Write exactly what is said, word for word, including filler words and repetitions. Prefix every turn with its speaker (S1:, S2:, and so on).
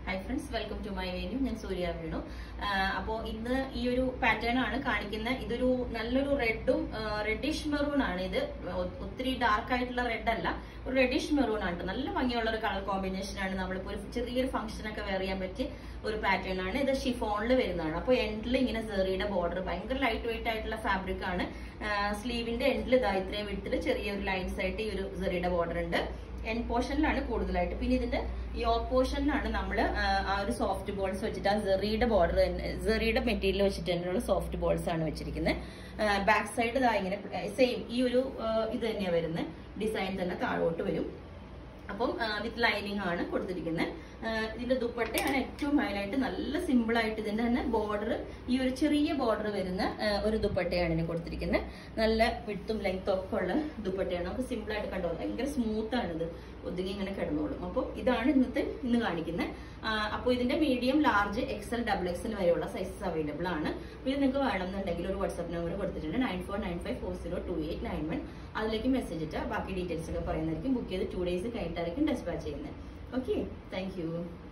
S1: Hi friends, welcome to my venue. I am Surya Venu. Now, this is a pattern. This is a red, reddish maroon. This is a dark red. Reddish maroon. This is a color combination. This is a function of pattern. This is chiffon. Now, end is a border. Lightweight fabric. Sleeve in the end is line side border. End portion is കൂടുതലായിട്ട് പിന്നെ ഇതിന്റെ yoke portion ആണ് നമ്മൾ ആ ഒരു soft balls വെച്ചിട്ട് ആ സെറിയുടെ ബോർഡർ സെറിയുടെ മെറ്റീരിയൽ വെച്ചിട്ടുള്ള സോഫ്റ്റ് ബോൾസ് ആണ് വെച്ചിരിക്കുന്നത് ബാക്ക് സൈഡ് ദാ ഇങ്ങനെ സെയിം ഈ ഒരു ഇത് തന്നെയാ വരുന്നത് ഡിസൈൻ തന്നെ താഴോട്ട് വരും അപ്പം വിത്ത് ലൈനിങ് ആണ് കൊടുത്തിരിക്കുന്നത് ഇതിന്റെ ദുപ്പട്ടയാണ് ഏറ്റവും ഹൈലൈറ്റ് നല്ല സിമ്പിൾ ആയിട്ട് ഇതിന്റെ തന്നെ ബോർഡർ ഈ ഒരു ചെറിയ ബോർഡർ വരുന്ന ഒരു ദുപ്പട്ടയാണ് ഇതിന് കൊടുത്തിരിക്കുന്നത് നല്ല വിഡ്ത്തും ലെങ്ത്തും ഒക്കെ ഉള്ള ദുപ്പട്ടയാണ് നമുക്ക് സിമ്പിൾ ആയിട്ട് കണ്ടോ ഭയങ്കര സ്മൂത്ത് ആണ് ഇത് ഒതുങ്ങി ഇങ്ങനെ കിടന്നോളും അപ്പോൾ ഇതാണ് ഇന്നത്തെ ഇന്ന് കാണിക്കുന്നത് അപ്പോൾ ഇതിന്റെ medium large XL double XL വരെയുള്ള സൈസസ് അവൈലബിൾ ആണ് അപ്പോൾ ഇത് നിങ്ങൾക്ക് വേണമെന്നുണ്ടെങ്കിൽ ഒരു വാട്സ്ആപ്പ് നമ്പർ കൊടുത്തിട്ടുണ്ട് nine four nine five four zero two eight nine one അതിലേക്ക് മെസ്സേജ് ഇട്ടാൽ ബാക്കി ഡീറ്റെയിൽസ് ഒക്കെ പറയുന്നതായിരിക്കും ബുക്ക് ചെയ്ത് ടു ഡേയ്സ് കഴിഞ്ഞിട്ടായിരിക്കും ഡെസ്പാച്ച് ചെയ്യുന്നത് ഓക്കെ താങ്ക് യു